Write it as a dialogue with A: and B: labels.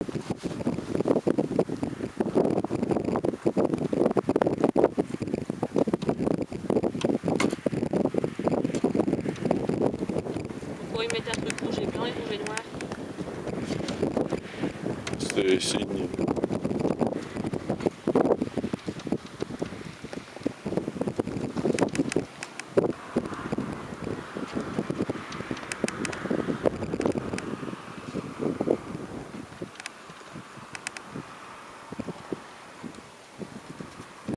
A: Pourquoi ils mettent un truc rouge et blanc et rouge et noir?
B: C'est une